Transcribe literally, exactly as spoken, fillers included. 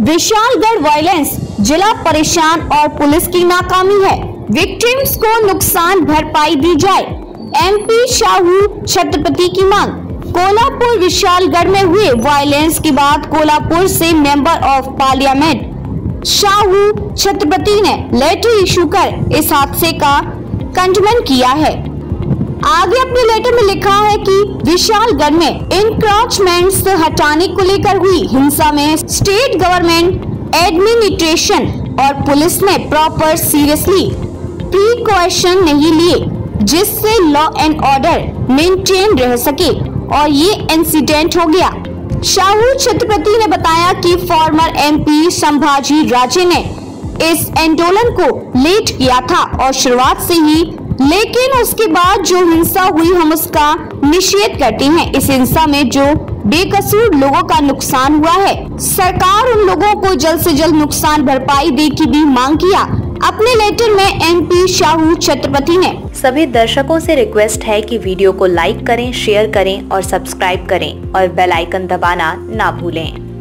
Vishalgarh violence, जिला परेशान और पुलिस की नाकामी है। विक्टिम्स को नुकसान भरपाई दी जाए, एमपी शाहू छत्रपति की मांग। कोल्हापुर विशालगढ़ में हुए वायलेंस के बाद कोल्हापुर से member of parliament Shahu Chhatrapati ने लेटर इशू कर इस हादसे का कंडमेंट किया है। आगे अपने लेटर में लिखा है कि विशालगढ़ में इंक्रोचमेंट्स हटाने को लेकर हुई हिंसा में स्टेट गवर्नमेंट एडमिनिस्ट्रेशन और पुलिस ने प्रॉपर सीरियसली प्रिकॉशन नहीं लिए, जिससे लॉ एंड ऑर्डर मेंटेन रह सके और ये इंसिडेंट हो गया। शाहू छत्रपति ने बताया कि फॉर्मर एमपी संभाजी राजे ने इस आंदोलन को लीड किया था और शुरुआत से ही, लेकिन उसके बाद जो हिंसा हुई हम उसका निषेध करते हैं। इस हिंसा में जो बेकसूर लोगों का नुकसान हुआ है, सरकार उन लोगों को जल्द से जल्द नुकसान भरपाई दे की भी मांग किया। अपने लेटर में एमपी शाहू छत्रपति ने सभी दर्शकों से रिक्वेस्ट है कि वीडियो को लाइक करें, शेयर करें और सब्सक्राइब करें और बेल आइकन दबाना ना भूलें।